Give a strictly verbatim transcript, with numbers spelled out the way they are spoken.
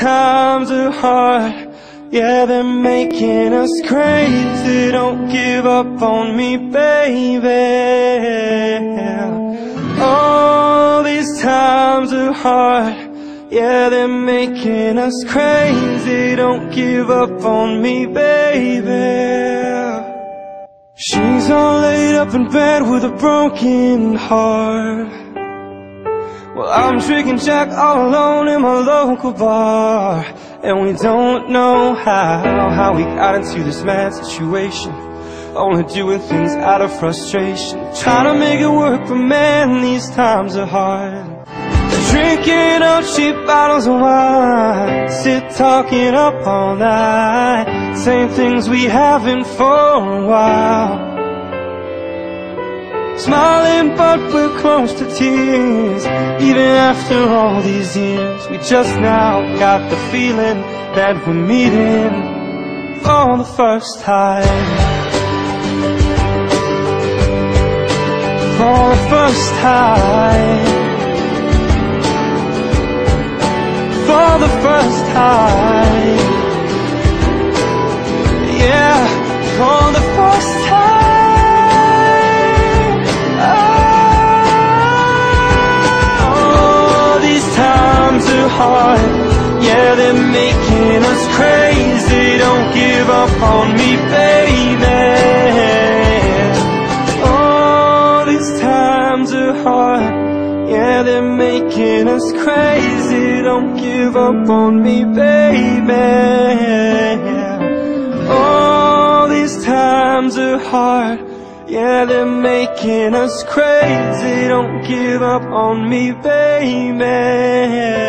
times are hard, yeah, they're making us crazy. Don't give up on me, baby. All these times are hard, yeah, they're making us crazy. Don't give up on me, baby. She's all laid up in bed with a broken heart, well, I'm drinking Jack all alone in my local bar. And we don't know how, how we got into this mad situation, only doing things out of frustration, trying to make it work, but man, these times are hard. Drinking up cheap bottles of wine, sit talking up all night, same things we haven't for a while. Smiling but we're close to tears, even after all these years. We just now got the feeling that we're meeting for the first time. For the first time. For the first time. Yeah, for the first time. Hard, yeah, they're making us crazy. Don't give up on me, baby. Oh, these times are hard, yeah, they're making us crazy. Don't give up on me, baby. Oh, these times are hard, yeah, they're making us crazy. Don't give up on me, baby.